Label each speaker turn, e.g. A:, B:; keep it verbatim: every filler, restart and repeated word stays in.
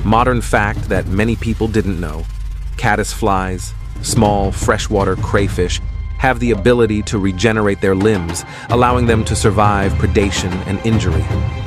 A: Modern fact that many people didn't know: caddisflies, small freshwater crayfish, have the ability to regenerate their limbs, allowing them to survive predation and injury.